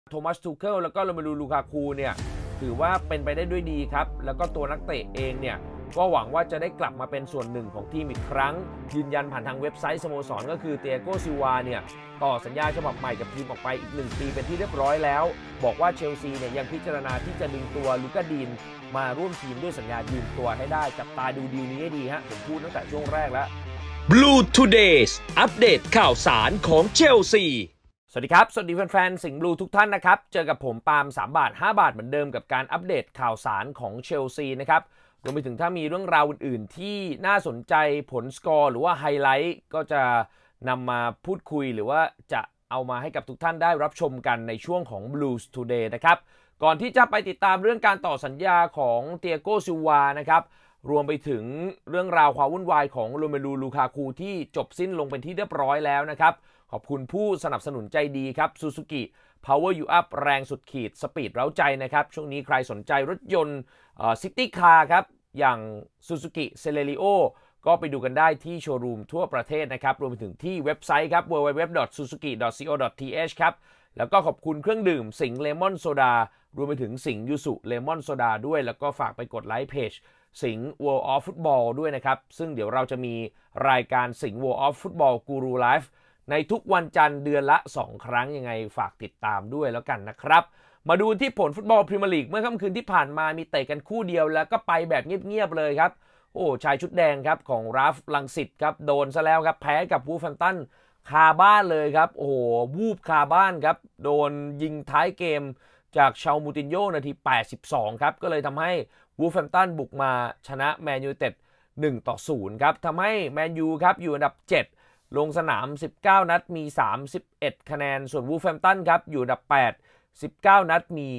โทมัสทูเคิลแล้วก็โรเมลูลูคาคูเนี่ยถือว่าเป็นไปได้ด้วยดีครับแล้วก็ตัวนักเตะเองเนี่ยก็หวังว่าจะได้กลับมาเป็นส่วนหนึ่งของทีมอีกครั้งยืนยันผ่านทางเว็บไซต์สโมสรก็คือเตียโกซิลวาเนี่ยต่อสัญญาฉบับใหม่กับทีมออกไปอีก1 ปีเป็นที่เรียบร้อยแล้วบอกว่าเชลซีเนี่ยยังพิจารณาที่จะดึงตัวลูกาดีนมาร่วมทีมด้วยสัญญายืมตัวให้ได้จับตาดูดีลนี้ให้ดีฮะผมพูดตั้งแต่ช่วงแรกแล้ว Blue Today's อัปเดตข่าวสารของเชลซีสวัสดีครับสวัสดีแฟนๆสิงห์บลูทุกท่านนะครับเจอกับผมปาล์ม3 บาท 5 บาทเหมือนเดิมกับการอัปเดตข่าวสารของเชลซีนะครับรวมไปถึงถ้ามีเรื่องราวอื่นๆที่น่าสนใจผลสกอร์หรือว่าไฮไลท์ก็จะนำมาพูดคุยหรือว่าจะเอามาให้กับทุกท่านได้รับชมกันในช่วงของ Blues Today นะครับก่อนที่จะไปติดตามเรื่องการต่อสัญญาของเตียโกซิลวานะครับรวมไปถึงเรื่องราวความวุ่นวายของโรเมลูลูคาคูที่จบสิ้นลงเป็นที่เรียบร้อยแล้วนะครับขอบคุณผู้สนับสนุนใจดีครับ Suzuki Power You Up แรงสุดขีดสปีดเร้าใจนะครับช่วงนี้ใครสนใจรถยนต์ซิตี้คาร์ครับอย่าง Suzuki Celerio ก็ไปดูกันได้ที่โชว์รูมทั่วประเทศนะครับรวมไปถึงที่เว็บไซต์ครับ www.suzuki.co.th ครับแล้วก็ขอบคุณเครื่องดื่มสิงห์เลมอนโซดารวมไปถึงสิงห์ยูสุเลมอนโซดาด้วยแล้วก็ฝากไปกดไลค์เพจสิงห์ World of Football ด้วยนะครับซึ่งเดี๋ยวเราจะมีรายการสิงห์ World of Football Guru Live ในทุกวันจันทร์เดือนละ2 ครั้งยังไงฝากติดตามด้วยแล้วกันนะครับมาดูที่ผลฟุตบอลพรีเมียร์ลีกเมื่อค่ำคืนที่ผ่านมามีเตะกันคู่เดียวแล้วก็ไปแบบเงียบๆเลยครับโอ้ชายชุดแดงครับของราฟลังสิตครับโดนซะแล้วครับแพ้กับวูฟแฮมป์ตันคาบ้านเลยครับโอ้โหวูบคาบ้านครับโดนยิงท้ายเกมจากชาวมูตินโญ่นาที82ครับก็เลยทำให้วูฟแฮมป์ตันบุกมาชนะแมนยูเต็ด1-0ครับทำให้แมนยูครับอยู่อันดับ7ลงสนาม19นัดมี31คะแนนส่วนวูฟแฮมป์ตันครับอยู่อันดับ8 19นัดมี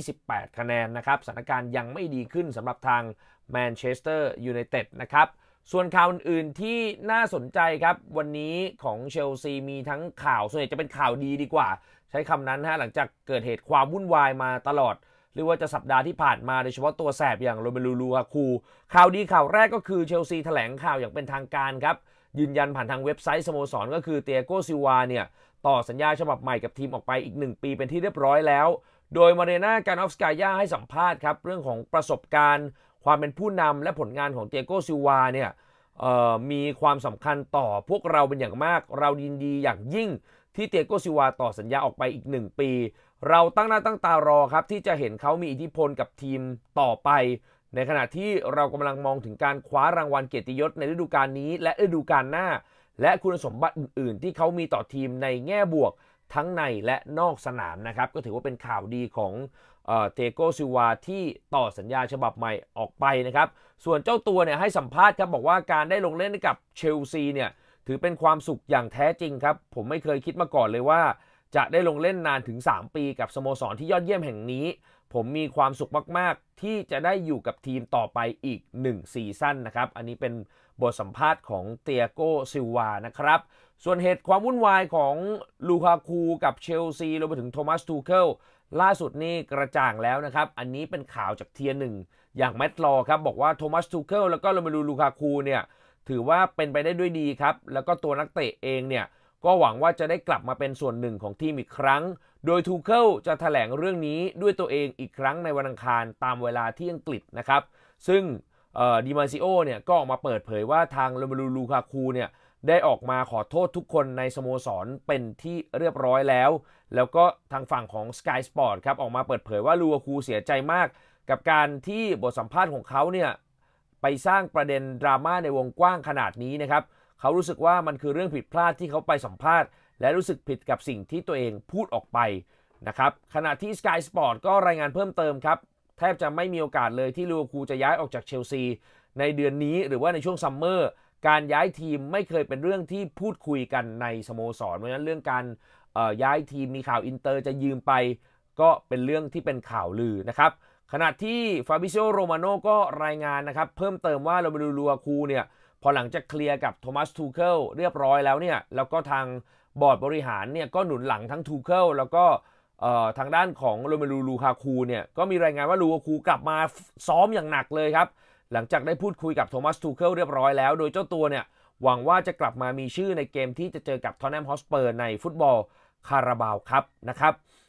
28คะแนนนะครับสถานการณ์ยังไม่ดีขึ้นสำหรับทางแมนเชสเตอร์ยูไนเต็ดนะครับส่วนข่าวอื่นๆที่น่าสนใจครับวันนี้ของเชลซีมีทั้งข่าวส่วนใหญ่จะเป็นข่าวดีดีกว่าใช้คำนั้นฮะหลังจากเกิดเหตุความวุ่นวายมาตลอดหรือว่าจะสัปดาห์ที่ผ่านมาโดยเฉพาะตัวแสบอย่างโรเมลูลูคาคูข่าวดีข่าวแรกก็คือเชลซีแถลงข่าวอย่างเป็นทางการครับยืนยันผ่านทางเว็บไซต์สโมสรก็คือเตียโกซิลวาเนี่ยต่อสัญญาฉบับใหม่กับทีมออกไปอีก1 ปีเป็นที่เรียบร้อยแล้วโดยมาเรน่าการออฟสกายาให้สัมภาษณ์ครับเรื่องของประสบการณ์ความเป็นผู้นำและผลงานของเตียโกซิลวาเนี่ยมีความสำคัญต่อพวกเราเป็นอย่างมากเรายินดีอย่างยิ่งที่เตียโกซิลวาต่อสัญญาออกไปอีก1 ปีเราตั้งหน้าตั้งตารอครับที่จะเห็นเขามีอิทธิพลกับทีมต่อไปในขณะที่เรากำลังมองถึงการคว้ารางวัลเกียรติยศในฤดูกาลนี้และฤดูกาลหน้าและคุณสมบัติอื่นๆที่เขามีต่อทีมในแง่บวกทั้งในและนอกสนามนะครับก็ถือว่าเป็นข่าวดีของเตียโกซิลวาที่ต่อสัญญาฉบับใหม่ออกไปนะครับส่วนเจ้าตัวเนี่ยให้สัมภาษณ์ครับบอกว่าการได้ลงเล่นให้กับเชลซีเนี่ยถือเป็นความสุขอย่างแท้จริงครับผมไม่เคยคิดมาก่อนเลยว่าจะได้ลงเล่นนานถึง3 ปีกับสโมสรที่ยอดเยี่ยมแห่งนี้ผมมีความสุขมากๆที่จะได้อยู่กับทีมต่อไปอีก1 ซีซั่นนะครับอันนี้เป็นบทสัมภาษณ์ของเตียโกซิลวานะครับส่วนเหตุความวุ่นวายของลูคาคูกับเชลซีรวมไปถึงโทมัสทูเคิลล่าสุดนี่กระจ่างแล้วนะครับอันนี้เป็นข่าวจากเทียร์ 1อย่างแมตต์ลอครับบอกว่าโทมัสทูเคิลแล้วก็โรเมลูลูคาคูเนี่ยถือว่าเป็นไปได้ด้วยดีครับแล้วก็ตัวนักเตะเองเนี่ยก็หวังว่าจะได้กลับมาเป็นส่วนหนึ่งของทีมอีกครั้งโดยทูเคิลจะแถลงเรื่องนี้ด้วยตัวเองอีกครั้งในวันอังคารตามเวลาที่อังกฤษนะครับซึ่งดิมาซิโอเนี่ยก็ออกมาเปิดเผยว่าทางโรเมลูลูคาคูเนี่ยได้ออกมาขอโทษทุกคนในสโมสรเป็นที่เรียบร้อยแล้วก็ทางฝั่งของ Sky Sport ครับออกมาเปิดเผยว่าลูคาคูเสียใจมากกับการที่บทสัมภาษณ์ของเขาเนี่ยไปสร้างประเด็นดราม่าในวงกว้างขนาดนี้นะครับเขารู้สึกว่ามันคือเรื่องผิดพลาดที่เขาไปสัมภาษณ์และรู้สึกผิดกับสิ่งที่ตัวเองพูดออกไปนะครับขณะที่ Sky Sport ก็รายงานเพิ่มเติมครับแทบจะไม่มีโอกาสเลยที่ลิเวอร์พูลจะย้ายออกจากเชลซีในเดือนนี้หรือว่าในช่วงซัมเมอร์การย้ายทีมไม่เคยเป็นเรื่องที่พูดคุยกันในสโมสรเพราะฉะนั้นเรื่องการย้ายทีมมีข่าวอินเตอร์จะยืมไปก็เป็นเรื่องที่เป็นข่าวลือนะครับขณะที่ฟาบิซิโอโรมาโนก็รายงานนะครับเพิ่มเติมว่าโรเมลูลูคาคูเนี่ยพอหลังจากเคลียร์กับโทมัสทูเคิลเรียบร้อยแล้วเนี่ยแล้วก็ทางบอร์ดบริหารเนี่ยก็หนุนหลังทั้งทูเคิลแล้วก็ทางด้านของโรเมลูลูคาคูเนี่ยก็มีรายงานว่าลูคาคูกลับมาซ้อมอย่างหนักเลยครับหลังจากได้พูดคุยกับโทมัสทูเคิลเรียบร้อยแล้วโดยเจ้าตัวเนี่ยหวังว่าจะกลับมามีชื่อในเกมที่จะเจอกับท็อตแนมฮอตสเปอร์ในฟุตบอลคาราบาวครับนะครับ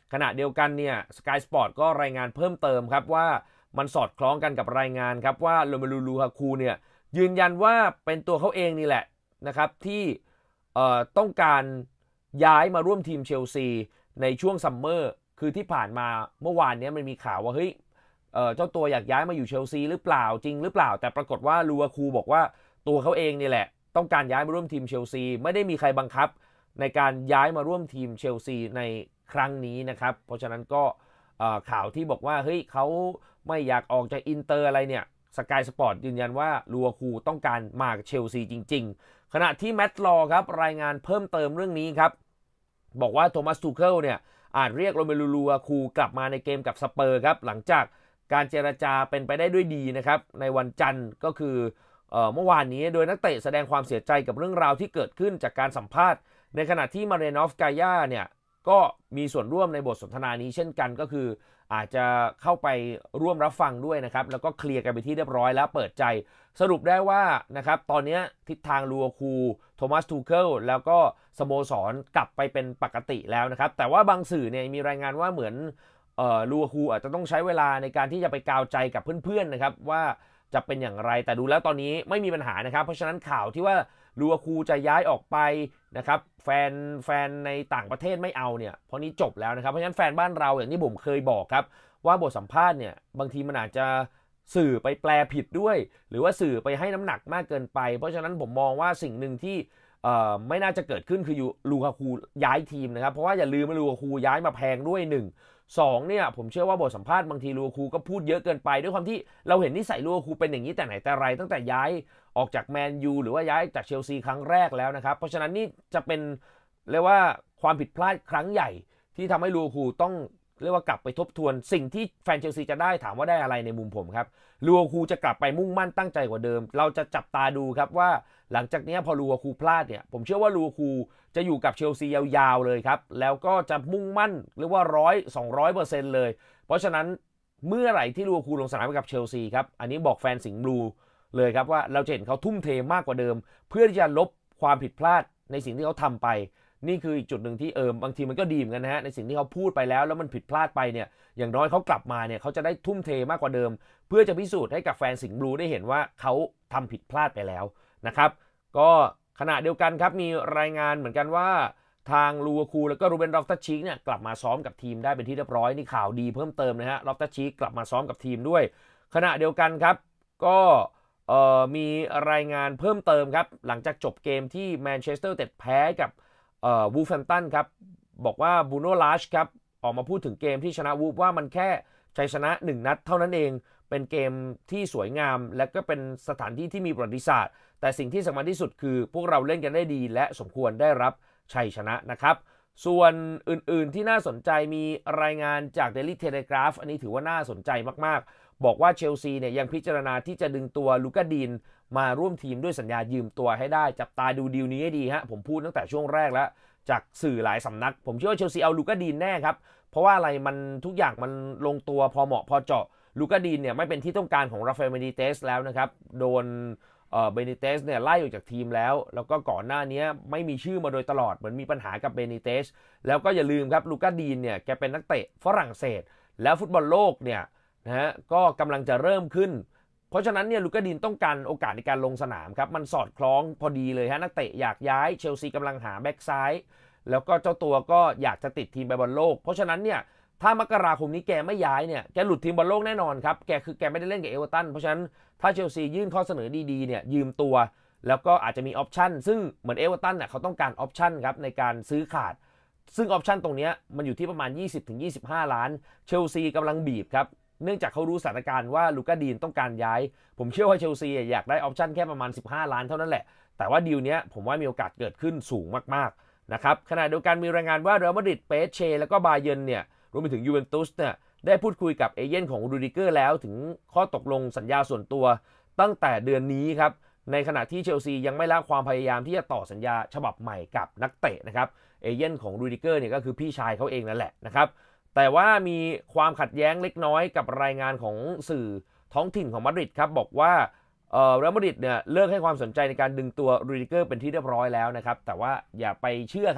ขณะเดียวกันเนี่ย Sky Sport ก็รายงานเพิ่มเติมครับว่ามันสอดคล้องกันกับรายงานครับว่าโรเมลูลูคาคูเนี่ยยืนยันว่าเป็นตัวเขาเองนี่แหละนะครับที่ต้องการย้ายมาร่วมทีมเชลซีในช่วงซัมเมอร์คือที่ผ่านมาเมื่อวานนี้มันมีข่าวว่าเฮ้ยเจ้าตัวอยากย้ายมาอยู่เชลซีหรือเปล่าจริงหรือเปล่าแต่ปรากฏว่าลูคาคูบอกว่าตัวเขาเองนี่แหละต้องการย้ายมาร่วมทีมเชลซีไม่ได้มีใครบังคับในการย้ายมาร่วมทีมเชลซีในครั้งนี้นะครับเพราะฉะนั้นก็ข่าวที่บอกว่าเฮ้ยเขาไม่อยากออกจากอินเตอร์อะไรเนี่ยสกายสปอร์ตยืนยันว่าลูคาคูต้องการมาเชลซีจริงๆขณะที่แมตต์ลอครับรายงานเพิ่มเติมเรื่องนี้ครับบอกว่าโทมัสทูเคิลเนี่ยอาจเรียกโรเมลูลูคาคูกลับมาในเกมกับสเปอร์ครับหลังจากการเจรจาเป็นไปได้ด้วยดีนะครับในวันจันทร์ก็คือเมื่อวานนี้โดยนักเตะแสดงความเสียใจกับเรื่องราวที่เกิดขึ้นจากการสัมภาษณ์ในขณะที่มาเรนอฟกาย่าเนี่ยก็มีส่วนร่วมในบทสนทนานี้เช่นกันก็คืออาจจะเข้าไปร่วมรับฟังด้วยนะครับแล้วก็เคลียร์กันไปที่เรียบร้อยแล้วเปิดใจสรุปได้ว่านะครับตอนนี้ทิศทางลูคาคูโทมัสทูเคิลแล้วก็สโมสรกลับไปเป็นปกติแล้วนะครับแต่ว่าบางสื่อเนี่ยมีรายงานว่าเหมือนลูคาคูอาจจะต้องใช้เวลาในการที่จะไปกาวใจกับเพื่อนๆนะครับว่าจะเป็นอย่างไรแต่ดูแล้วตอนนี้ไม่มีปัญหานะครับเพราะฉะนั้นข่าวที่ว่าลูคาคูจะย้ายออกไปนะครับแฟนในต่างประเทศไม่เอาเนี่ยเพราะนี้จบแล้วนะครับเพราะฉะนั้นแฟนบ้านเราอย่างที่ผมเคยบอกครับว่าบทสัมภาษณ์เนี่ยบางทีมันอาจจะสื่อไปแปลผิดด้วยหรือว่าสื่อไปให้น้ำหนักมากเกินไปเพราะฉะนั้นผมมองว่าสิ่งหนึ่งที่ไม่น่าจะเกิดขึ้นคือลูคาคูย้ายทีมนะครับเพราะว่าอย่าลืมว่าลูคาคูย้ายมาแพงด้วย1-2เนี่ยผมเชื่อว่าบทสัมภาษณ์บางทีลูคาคูก็พูดเยอะเกินไปด้วยความที่เราเห็นนิสัยลูคาคูเป็นอย่างนี้แต่ไหนแต่ไรตั้งแต่ย้ายออกจากแมนยูหรือว่าย้ายจากเชลซีครั้งแรกแล้วนะครับเพราะฉะนั้นนี่จะเป็นเรียกว่าความผิดพลาดครั้งใหญ่ที่ทำให้ลูคาคูต้องเรียกว่ากลับไปทบทวนสิ่งที่แฟนเชลซีจะได้ถามว่าได้อะไรในมุมผมครับลูคาคูจะกลับไปมุ่งมั่นตั้งใจกว่าเดิมเราจะจับตาดูครับว่าหลังจากนี้พอลูคาคูพลาดเนี่ยผมเชื่อว่าลูคาคูจะอยู่กับเชลซียาวๆเลยครับแล้วก็จะมุ่งมั่นเรียกว่า100-200%เลยเพราะฉะนั้นเมื่อไหร่ที่ลูคาคูลงสนามกับเชลซีครับอันนี้บอกแฟนสิงห์บลูเลยครับว่าเราจะเห็นเขาทุ่มเทมากกว่าเดิมเพื่อที่จะลบความผิดพลาดในสิ่งที่เขาทำไปนี่คืออีกจุดหนึ่งที่บางทีมันก็ดีเหมือนกันนะฮะในสิ่งที่เขาพูดไปแล้วมันผิดพลาดไปเนี่ยอย่างน้อยเขากลับมาเนี่ยเขาจะได้ทุ่มเทมากกว่าเดิมเพื่อจะพิสูจน์ให้กับแฟนสิงห์บลูได้เห็นว่าเขาทำผิดพลาดไปแล้วนะครับก็ขณะเดียวกันครับมีรายงานเหมือนกันว่าทางลูคาคูแล้วก็รูเบน ลอฟตัสชีคเนี่ยกลับมาซ้อมกับทีมได้เป็นที่เรียบร้อยนี่ข่าวดีเพิ่มเติมนะฮะลอฟตัสชีคกลับมาซ้อมกับทีมด้วยขณะเดียวกันครับก็มีรายงานเพิ่มเติมครับหลังจากจบเกมที่แมนเชสเตอร์ยูไนเต็ดแพ้กับวูฟแฮมป์ตันครับบอกว่าบูโน่ ลาชครับออกมาพูดถึงเกมที่ชนะวูฟว่ามันแค่ชัยชนะ1นัดเท่านั้นเองเป็นเกมที่สวยงามและก็เป็นสถานที่ที่มีประวัติศาสตร์แต่สิ่งที่สำคัญที่สุดคือพวกเราเล่นกันได้ดีและสมควรได้รับชัยชนะนะครับส่วนอื่นๆที่น่าสนใจมีรายงานจาก Daily Telegraph อันนี้ถือว่าน่าสนใจมากๆบอกว่าเชลซีเนี่ยยังพิจารณาที่จะดึงตัวลูก้าดีนมาร่วมทีมด้วยสัญญายืมตัวให้ได้จับตาดูดีลนี้ให้ดีฮะผมพูดตั้งแต่ช่วงแรกแล้วจากสื่อหลายสำนักผมเชื่อว่าเชลซีเอาลูก้าดีนแน่ครับเพราะว่าอะไรมันทุกอย่างมันลงตัวพอเหมาะพอเจาะลูก้าดีนเนี่ยไม่เป็นที่ต้องการของราฟาเอล เบนิเตสแล้วนะครับโดนเบนิเตสเนี่ยไล่ออกจากทีมแล้วก็ก่อนหน้านี้ไม่มีชื่อมาโดยตลอดเหมือนมีปัญหากับเบนิเตสแล้วก็อย่าลืมครับลูก้าดีนเนี่ยแกเป็นนักเตะฝรั่งเศสแล้วฟุตบอลโลกเนี่ยนะฮะก็กำลังจะเริ่มขึ้นเพราะฉะนั้นเนี่ยลูก้าดีนต้องการโอกาสในการลงสนามครับมันสอดคล้องพอดีเลยฮะนักเตะอยากย้ายเชลซีกำลังหาแบ็กซ้ายแล้วก็เจ้าตัวก็อยากจะติดทีมไปบอลโลกเพราะฉะนั้นเนี่ยถ้ามกราคมนี้แกไม่ย้ายเนี่ยแกหลุดทีมบอลโลกแน่นอนครับแกไม่ได้เล่นกับเอเวอร์ตันเพราะฉะนั้นถ้าเชลซียื่นข้อเสนอดีๆเนี่ยยืมตัวแล้วก็อาจจะมีออปชั่นซึ่งเหมือนเอเวอร์ตันเนี่ยเขาต้องการออปชั่นครับในการซื้อขาดซึ่งออปชั่นตรงนี้มันอยู่ที่ประมาณ 20-25 ล้านเชลซีกำลังบีบครับเนื่องจากเขารู้สถานการณ์ว่าลูก้าดีนต้องการย้ายผมเชื่อว่าเชลซีอยากได้ออปชั่นแค่ประมาณ15ล้านเท่านั้นแหละแต่ว่าดีลนี้ผมว่ามีโอกาสเกิดขึ้นสูงมากๆนะครับขณะเดียวกันมีรายงานว่าเรอัลมาดริด เปเชแล้วก็บาเยิร์นเนี่ยรวมไปถึงยูเวนตุสเนี่ยได้พูดคุยกับเอเย่นของรูดิเกอร์แล้วถึงข้อตกลงสัญญาส่วนตัวตั้งแต่เดือนนี้ครับในขณะที่เชลซียังไม่ละความพยายามที่จะต่อสัญญาฉบับใหม่กับนักเตะนะครับเอเย่นของรูดิเกอร์เนี่ยก็คือพี่ชายเขาเองนั่นแหละนะครับแต่ว่ามีความขัดแย้งเล็กน้อยกับรายงานของสื่อท้องถิ่นของมาดริดครับบอกว่าเรอัลมาดริดเนี่ยเลิกให้ความสนใจในการดึงตัวรูดิเกอร์เป็นที่เรียบร้อยแล้วนะครับแต่ว่าอย่าไปเชื่อครับ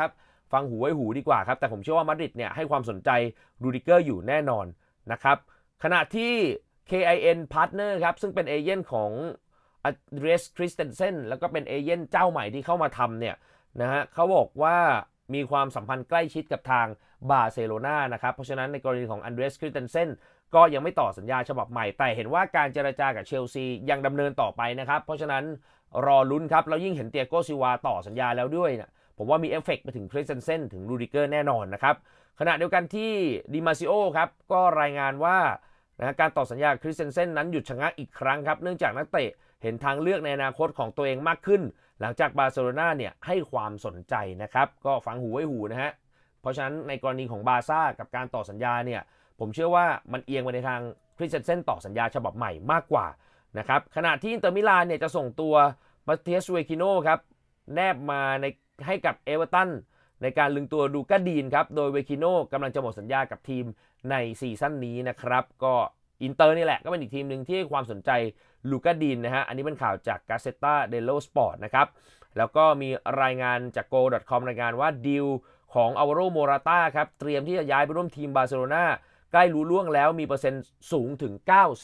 ฟังหูไว้หูดีกว่าครับแต่ผมเชื่อว่ามาดริดเนี่ยให้ความสนใจรูดิเกอร์อยู่แน่นอนนะครับขณะที่ KIN Partner ครับซึ่งเป็นเอเย่นของอันเดรสคริสเตนเซนแล้วก็เป็นเอเย่นเจ้าใหม่ที่เข้ามาทำเนี่ยนะฮะเขาบอกว่ามีความสัมพันธ์ใกล้ชิดกับทางบาร์เซโลนานะครับเพราะฉะนั้นในกรณีของอันเดรสคริสเตนเซนก็ยังไม่ต่อสัญญาฉบับใหม่แต่เห็นว่าการเจรจากับเชลซียังดำเนินต่อไปนะครับเพราะฉะนั้นรอลุ้นครับแล้วยิ่งเห็นเตียโกซิวาต่อสัญญาแล้วด้วยนะผมว่ามีเอฟเฟกต์ไปถึงคริสเตนเซนถึงรูดิเกอร์แน่นอนนะครับขณะเดียวกันที่ดิมาซิโอครับก็รายงานว่าการต่อสัญญาคริสเตนเซนนั้นหยุดชะงักอีกครั้งครับเนื่องจากนักเตะเห็นทางเลือกในอนาคตของตัวเองมากขึ้นหลังจากบาร์เซโลนาเนี่ยให้ความสนใจนะครับก็ฟังหูไว้หูนะฮะเพราะฉะนั้นในกรณีของบาร์ซ่ากับการต่อสัญญาเนี่ยผมเชื่อว่ามันเอียงไปในทางคริสเตนเซนต่อสัญญาฉบับใหม่มากกว่านะครับขณะที่อินเตอร์มิลานเนี่ยจะส่งตัวมาเตียส เวคิโนครับแนบมาให้กับเอเวอร์ตันในการลึงตัวดูก้าดีนครับโดยเวคิโนกำลังจะหมดสัญญากับทีมในซีซั่นนี้นะครับก็อินเตอร์นี่แหละก็เป็นอีกทีมหนึ่งที่ให้ความสนใจลูก้าดีนนะฮะอันนี้เป็นข่าวจาก Gazzetta dello Sport นะครับแล้วก็มีรายงานจาก Go.com รายงานว่าดีลของอัลวาโร โมราต้าครับเตรียมที่จะย้ายไปร่วมทีมบาร์เซโลนาใกล้รู้ล่วงแล้วมีเปอร์เซ็นต์สูงถึง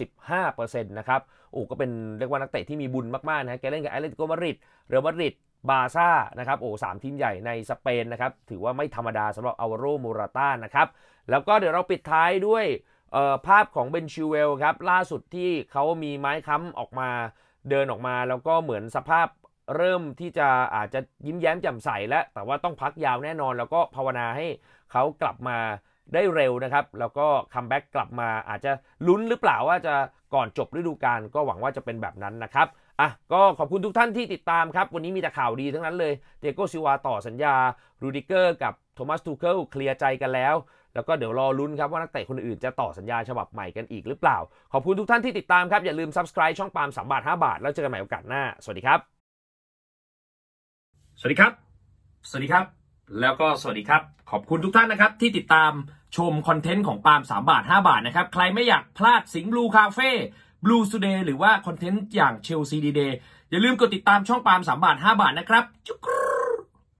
95% นะครับก็เป็นเรียกว่านักเตะที่มีบุญมากๆนะแกเล่นกับแอตเลติโกมาดริดเรอัลมาดริดบาร์ซ่านะครับ3ทีมใหญ่ในสเปนนะครับถือว่าไม่ธรรมดาสำหรับอัลวาโร โมราต้านะครับแล้วก็เดี๋ยวเราปิดท้ายด้วยภาพของเบนชิลเวลครับล่าสุดที่เขามีไม้ค้ำออกมาเดินออกมาแล้วก็เหมือนสภาพเริ่มที่จะอาจจะยิ้มแย้มแจ่มใสแล้วแต่ว่าต้องพักยาวแน่นอนแล้วก็ภาวนาให้เขากลับมาได้เร็วนะครับแล้วก็คัมแบ็กกลับมาอาจจะลุ้นหรือเปล่าว่าจะก่อนจบฤดูกาลก็หวังว่าจะเป็นแบบนั้นนะครับก็ขอบคุณทุกท่านที่ติดตามครับวันนี้มีแต่ข่าวดีทั้งนั้นเลยเตียโกซิวาต่อสัญญารูดิเกอร์กับโทมัสทูเคิลเคลียร์ใจกันแล้วแล้วก็เดี๋ยวรอลุ้นครับว่านักเตะคนอื่นจะต่อสัญญาฉบับใหม่กันอีกหรือเปล่าขอบคุณทุกท่านที่ติดตามครับอย่าลืม Subscribe ช่องปาล์ม3 บาท 5 บาทแล้วเจอกันใหม่โอกาสหน้าสวัสดีครับสวัสดีครับสวัสดีครับแล้วก็สวัสดีครับขอบคุณทุกท่านนะครับที่ติดตามชมคอนเทนต์ของปาล์ม3 บาท 5 บาทนะครับใครไม่อยากพลาดสิงห์บลูคาเฟ่บลูทูเดย์หรือว่าคอนเทนต์อย่างเชลซีดีเดย์อย่าลืมกดติดตามช่องปาล์ม3 บาท 5 บาทนะครับจุ๊ก